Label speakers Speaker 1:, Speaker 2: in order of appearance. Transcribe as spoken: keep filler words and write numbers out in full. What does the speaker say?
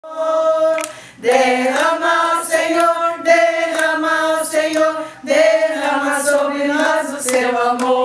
Speaker 1: Derrama, Senhor, derrama, Senhor, derrama sobre nós o seu amor.